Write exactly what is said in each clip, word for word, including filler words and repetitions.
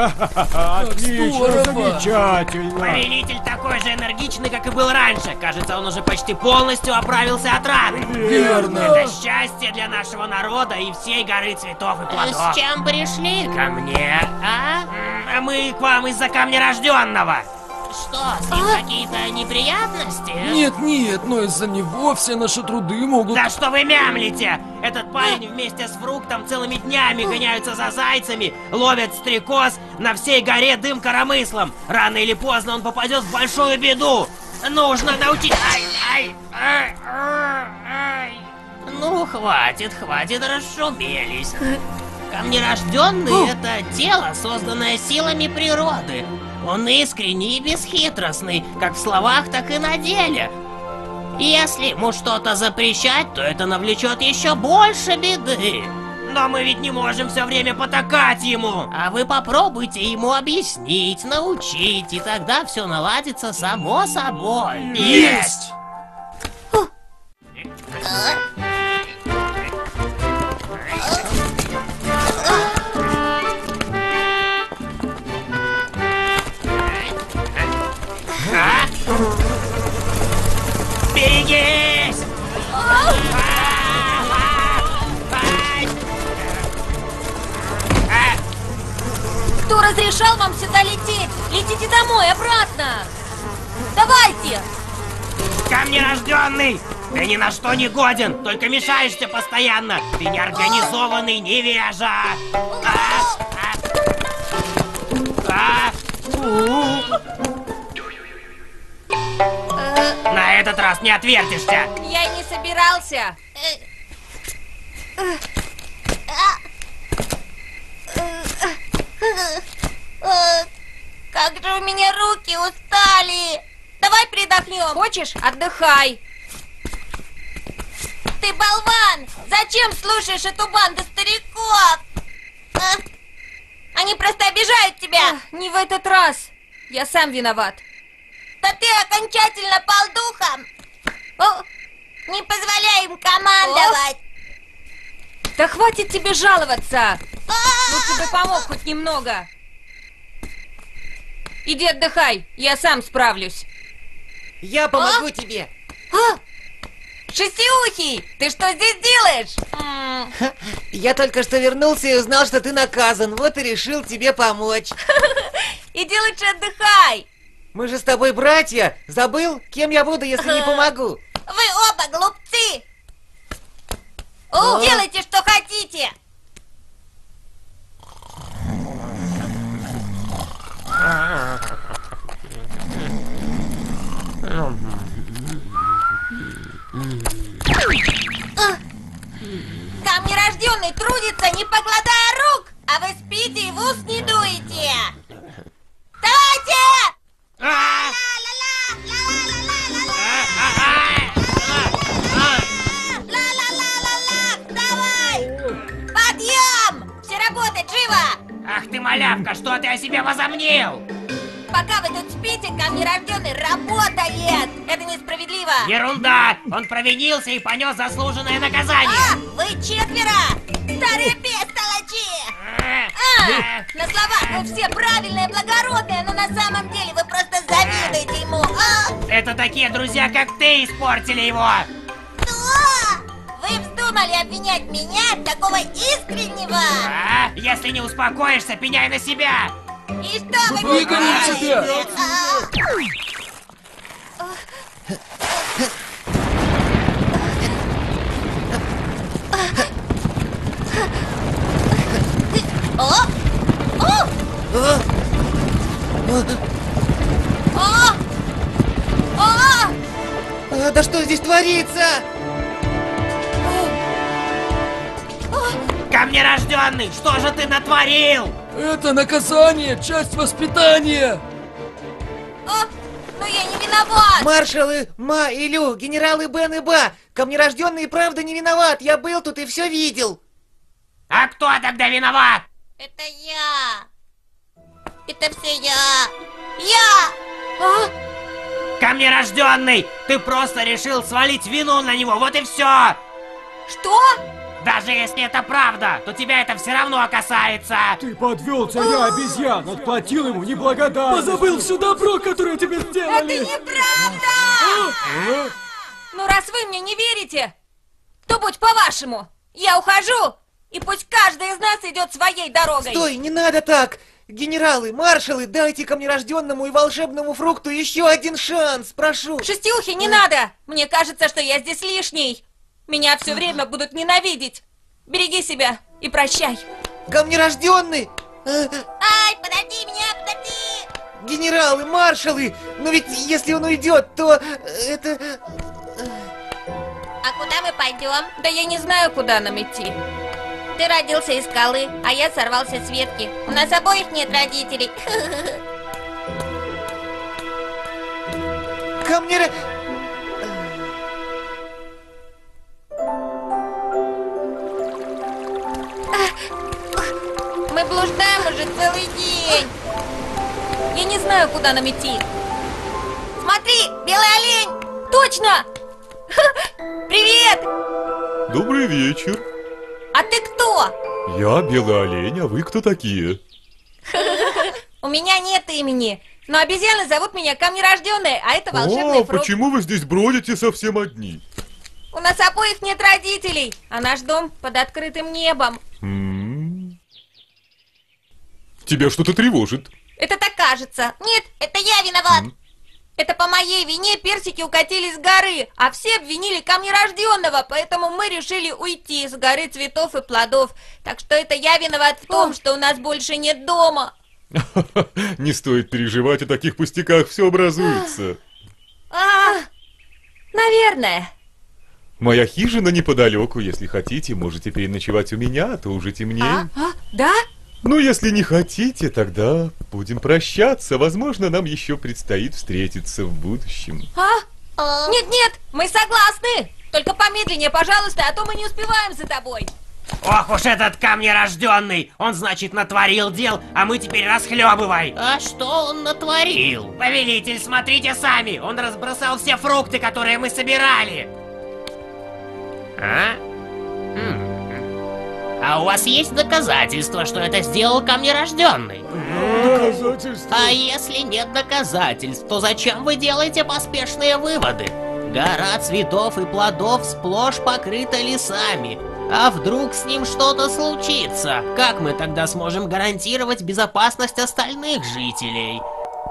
Отлично, замечательно. Повелитель такой же энергичный, как и был раньше. Кажется, он уже почти полностью оправился от раны. Верно. Это счастье для нашего народа и всей горы цветов и плодов. С чем пришли? Ко мне, а? А мы к вам из-за камня рожденного. Что, с ним а? какие-то неприятности? Нет, нет, но из-за него все наши труды могут... Да что вы мямлите? Этот парень вместе с Фруктом целыми днями гоняются за зайцами, ловят стрекоз, на всей горе дым коромыслом. Рано или поздно он попадет в большую беду. Нужно научить... Ай, ай, ай, ай, ай. Ну, хватит, хватит, расшумелись. Камнерожденный — это тело, созданное силами природы. Он искренний и бесхитростный, как в словах, так и на деле. Если ему что-то запрещать, то это навлечет еще больше беды. Но мы ведь не можем все время потакать ему. А вы попробуйте ему объяснить, научить, и тогда все наладится само собой. Есть! Берегись! Кто разрешал вам сюда лететь? Летите домой, обратно! Давайте! Камнерожденный! Ты ни на что не годен, только мешаешься постоянно. Ты неорганизованный невежа. А, а, а, у. На этот раз не отвертишься. Я не собирался. Как же у меня руки устали. Давай передохнем. Хочешь? Отдыхай. Ты болван! Зачем слушаешь эту банду стариков? А? Они просто обижают тебя. А, не в этот раз. Я сам виноват. Да ты окончательно пал духом. О, не позволяй им командовать. О. Да хватит тебе жаловаться. Лучше бы помог хоть немного. Иди отдыхай, я сам справлюсь. Я помогу а? тебе. А? Шестиухий, ты что здесь делаешь? Я только что вернулся и узнал, что ты наказан. Вот и решил тебе помочь. Иди лучше отдыхай. Мы же с тобой братья. Забыл, кем я буду, если не помогу? Вы оба глупцы. О, делайте, что хотите. Камнерожденный трудится, не покладая рук, а вы спите и в ус не дуете. Давайте! Давай! Подъем! Все работает, живо! Ах ты, малявка, что ты о себе возомнил? Пока вы тут спите, камнерожденный работает! Это несправедливо! Ерунда! Он провинился и понес заслуженное наказание! А, вы четверо! Старые бестолочи! А, на словах вы все правильные, благородные, но на самом деле вы просто завидуете ему! А? Это такие друзья, как ты, испортили его! Что? Вы вздумали обвинять меня, такого искреннего? А? Если не успокоишься, пеняй на себя! И что вы Выгоним тебя! О! О! О! О! А, да что здесь творится? Камнерожденный, что же ты натворил? Это наказание, часть воспитания. О, но я не виноват. Маршалы Ма и Лю, генералы Бен и Ба, камнерожденный правда не виноват. Я был тут и все видел. А кто тогда виноват? Это я. Это все я. Я! А? Камнерожденный, ты просто решил свалить вину на него, вот и все. Что? Даже если это правда, то тебя это все равно касается. Ты подвел царя обезьян, отплатил ему неблагодарность. Позабыл все добро, которое тебе Это сделали. неправда! Ну, раз вы мне не верите, то будь по-вашему. Я ухожу, и пусть каждый из нас идет своей дорогой. Стой, не надо так! Генералы, маршалы, дайте камнерожденному и волшебному фрукту еще один шанс, прошу! Шестиухи, не надо! Мне кажется, что я здесь лишний. Меня все время будут ненавидеть. Береги себя и прощай. Камнерожденный! Ай, подожди меня, подожди! Генералы, маршалы! Но ведь если он уйдет, то это... А куда мы пойдем? Да я не знаю, куда нам идти. Ты родился из скалы, а я сорвался с ветки. У нас обоих нет родителей. Камнера... Мы блуждаем уже целый день. Я не знаю, куда нам идти. Смотри, белый олень! Точно! Привет! Добрый вечер. А ты кто? Я белый олень, а вы кто такие? У меня нет имени, но обезьяны зовут меня Камнерожденная, а это волшебный О, фрукт. почему вы здесь бродите совсем одни? У нас обоих нет родителей, а наш дом под открытым небом. М-м. Тебя что-то тревожит. Это так кажется. Нет, это я виноват. М. Это по моей вине персики укатили с горы, а все обвинили Камнерожденного, поэтому мы решили уйти с горы цветов и плодов. Так что это я виноват в том, что у нас больше нет дома. Не стоит переживать о таких пустяках, все образуется. А, наверное. Моя хижина неподалеку, если хотите, можете переночевать у меня, а то уже темнеет. А, да? Ну, если не хотите, тогда будем прощаться. Возможно, нам еще предстоит встретиться в будущем. А? Нет-нет, мы согласны. Только помедленнее, пожалуйста, а то мы не успеваем за тобой. Ох уж этот камнерожденный! Он, значит, натворил дел, а мы теперь расхлебывай! А что он натворил? Повелитель, смотрите сами! Он разбросал все фрукты, которые мы собирали! А? Хм. А у вас есть доказательства, что это сделал камнерожденный? Доказательства. А если нет доказательств, то зачем вы делаете поспешные выводы? Гора цветов и плодов сплошь покрыта лесами. А вдруг с ним что-то случится? Как мы тогда сможем гарантировать безопасность остальных жителей?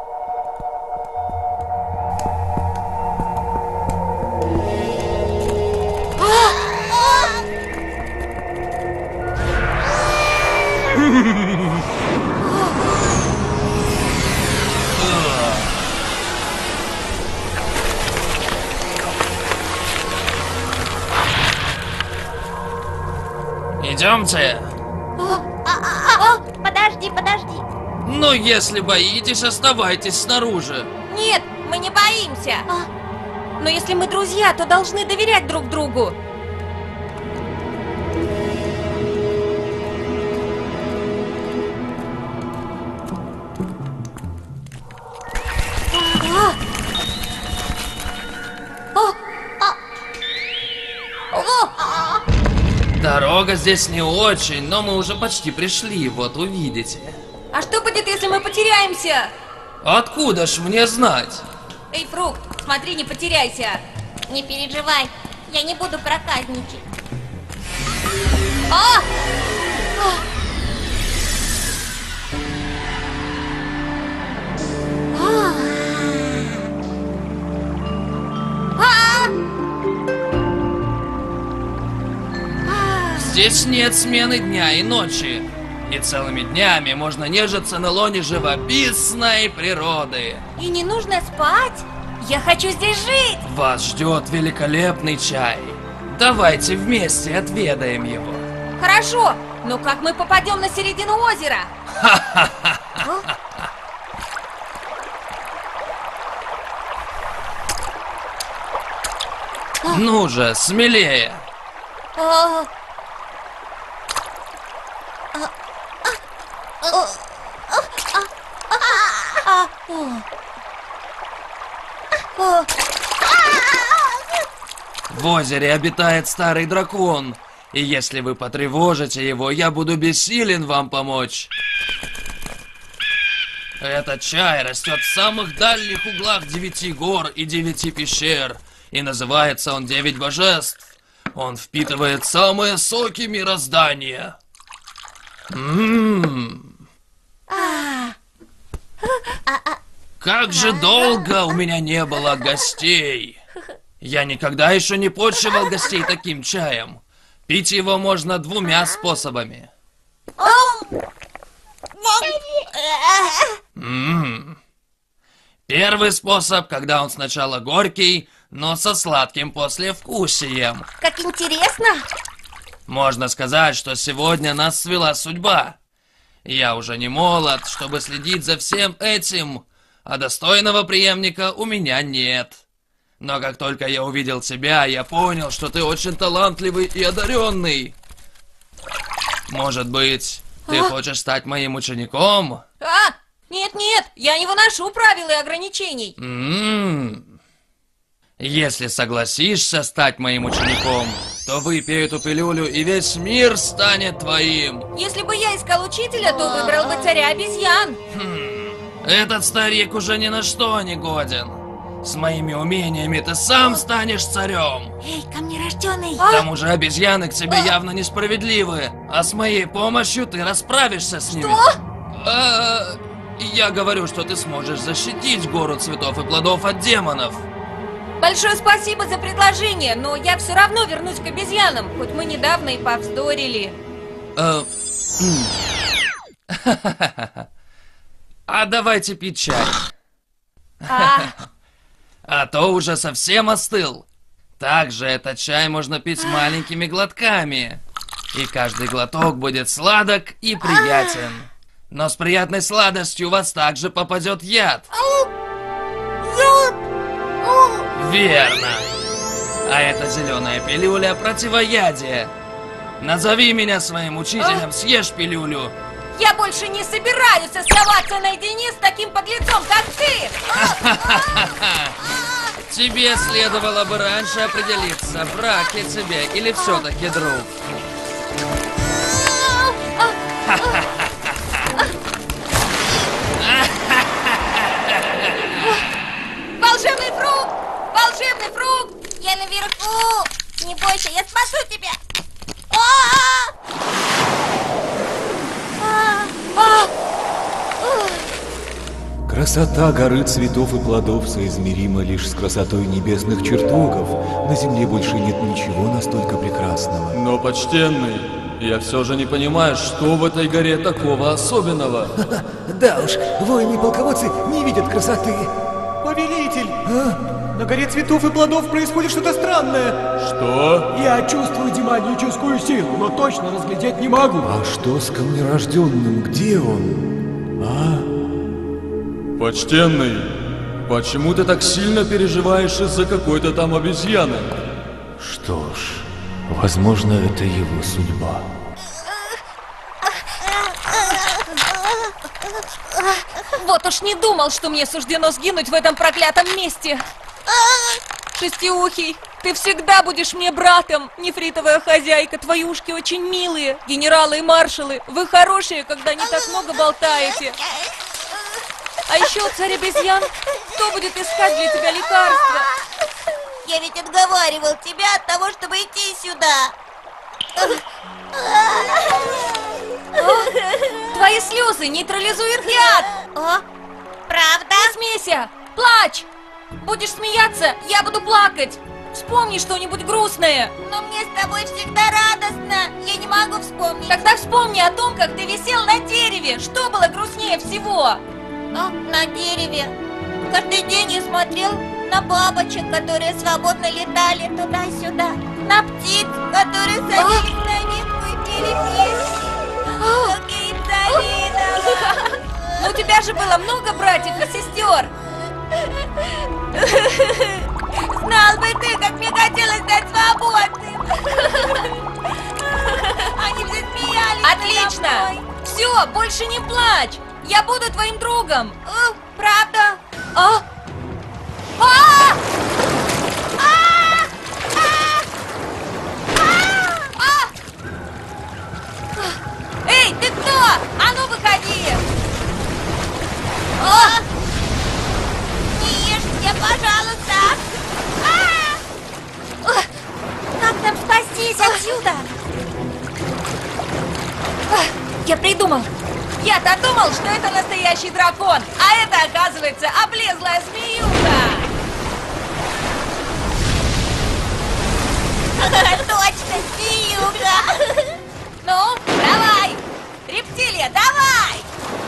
Идемте. А, подожди, подожди. Но если боитесь, оставайтесь снаружи. Нет, мы не боимся. Но если мы друзья, то должны доверять друг другу. Дорога здесь не очень, но мы уже почти пришли, вот увидите. А что будет, если мы потеряемся? Откуда ж мне знать? Эй, Фрукт, смотри, не потеряйся. Не переживай, я не буду проказничать. А! Здесь нет смены дня и ночи. И целыми днями можно нежиться на лоне живописной природы. И не нужно спать. Я хочу здесь жить. Вас ждет великолепный чай. Давайте вместе отведаем его. Хорошо, но как мы попадем на середину озера? Ну же, смелее. А, В озере обитает старый дракон. И если вы потревожите его, я буду бессилен вам помочь. Этот чай растет в самых дальних углах девяти гор и девяти пещер. И называется он Девять Божеств. Он впитывает самые соки мироздания. Ммм. Как же долго у меня не было гостей. Я никогда еще не почивал гостей таким чаем. Пить его можно двумя способами. М-м. Первый способ, когда он сначала горький, но со сладким послевкусием. Как интересно. Можно сказать, что сегодня нас свела судьба. Я уже не молод, чтобы следить за всем этим, а достойного преемника у меня нет. Но как только я увидел тебя, я понял, что ты очень талантливый и одаренный. Может быть, ты А? хочешь стать моим учеником? А, нет-нет, я не выношу правил и ограничений. М-м. Если согласишься стать моим учеником, то выпей эту пилюлю, и весь мир станет твоим. Если бы я искал учителя, то выбрал бы царя обезьян. Этот старик уже ни на что не годен. С моими умениями ты сам станешь царем. Эй, ко мне рожденный. К тому же обезьяны к тебе явно несправедливы, а с моей помощью ты расправишься с ними. А, я говорю, что ты сможешь защитить гору цветов и плодов от демонов. Большое спасибо за предложение, но я все равно вернусь к обезьянам, хоть мы недавно и повздорили. А, а давайте пить чай. А, А то уже совсем остыл. Также этот чай можно пить маленькими глотками. И каждый глоток будет сладок и приятен. Но с приятной сладостью у вас также попадет яд. Верно. А эта зеленая пилюля противоядие. Назови меня своим учителем, съешь пилюлю. я больше не собираюсь оставаться наедине с таким подлецом, как ты. Тебе следовало бы раньше определиться, брак я тебе или все-таки друг. Волшебный фрукт! Волшебный фрукт! Я наверху! Не бойся, я спасу тебя! А! А! А! Красота горы цветов и плодов соизмерима лишь с красотой небесных чертогов. На земле больше нет ничего настолько прекрасного. Но, почтенный, я все же не понимаю, что в этой горе такого особенного. Да уж, воины и полководцы не видят красоты. Повелитель! На горе цветов и плодов происходит что-то странное. Что? Я чувствую демоническую силу, но точно разглядеть не могу. А что с камнерожденным? Где он? А? Почтенный, почему ты так сильно переживаешь из-за какой-то там обезьяны? Что ж, возможно, это его судьба. Вот уж не думал, что мне суждено сгинуть в этом проклятом месте. Шестиухий, ты всегда будешь мне братом. Нефритовая хозяйка, твои ушки очень милые. Генералы и маршалы, вы хорошие, когда не так много болтаете. А еще, царь обезьян, кто будет искать для тебя лекарства? Я ведь отговаривал тебя от того, чтобы идти сюда. Твои слезы нейтрализуют яд. О, правда? Не смейся, плачь. Будешь смеяться, я буду плакать. Вспомни что-нибудь грустное. Но мне с тобой всегда радостно. Я не могу вспомнить. Тогда вспомни о том, как ты висел на дереве. Что было грустнее всего? А, на дереве. Каждый день я смотрел на бабочек, которые свободно летали туда-сюда. На птиц, которые садились на ветку и пели песни. Какие Долина. Ну, у тебя же было много братьев и сестер. Знал бы ты, как мне хотелось стать свободным. Они все смеялись. Отлично. Все, больше не плачь. Я буду твоим другом. О, правда? А? А! А! А! А! я придумал. Я-то думал, что это настоящий дракон, а это, оказывается, облезлая змеюка. Точно, змеюка. Ну, давай, рептилия, давай.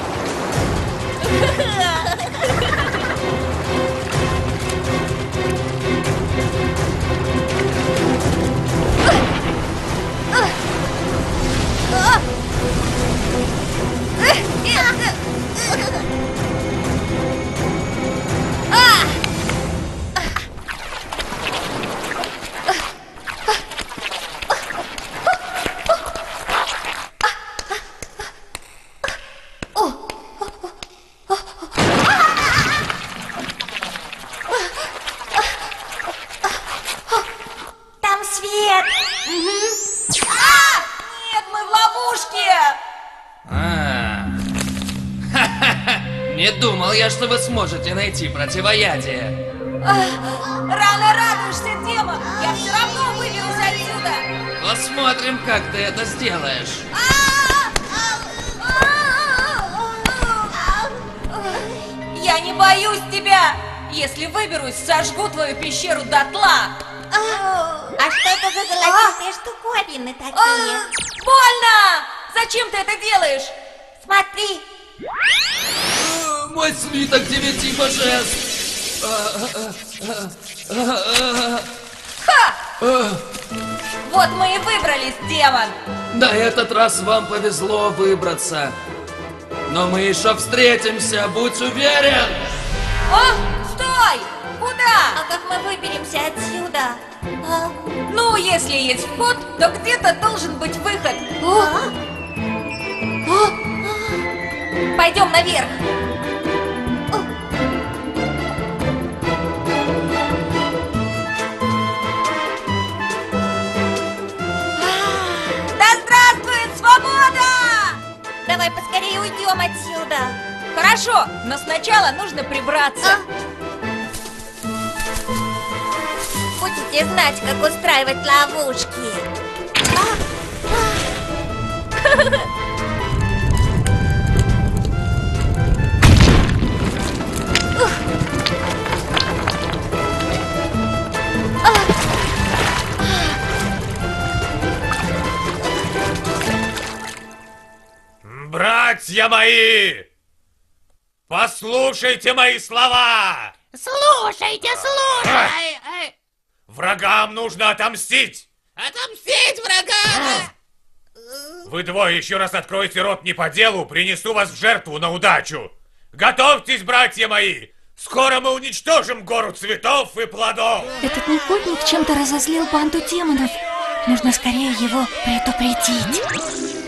Там свет. Угу. А! Нет, мы в ловушке. А. Ха-ха-ха. Не думал я, что вы сможете найти противоядие. Рано радуешься, демон. Я все равно выберусь отсюда. Посмотрим, как ты это сделаешь. Я не боюсь тебя. Если выберусь, сожгу твою пещеру дотла. А что это за золотистые штуковины такие? Больно! Зачем ты это делаешь? Смотри. Мой свиток девяти божеств. Ха! Вот мы и выбрались, демон. На этот раз вам повезло выбраться. Но мы еще встретимся, будь уверен. О, стой! Куда? А как мы выберемся отсюда? А? Ну, если есть вход, то где-то должен быть выход. А? Пойдем наверх. Да здравствует свобода! Давай поскорее уйдем отсюда. Хорошо, но сначала нужно прибраться. Будете знать, как устраивать ловушки. Братья мои! Послушайте мои слова! Слушайте, слушай! Врагам нужно отомстить! Отомстить врагам! Вы двое еще раз откроете рот не по делу, принесу вас в жертву на удачу! Готовьтесь, братья мои! Скоро мы уничтожим гору цветов и плодов! Этот негодник чем-то разозлил банду демонов. Нужно скорее его предупредить.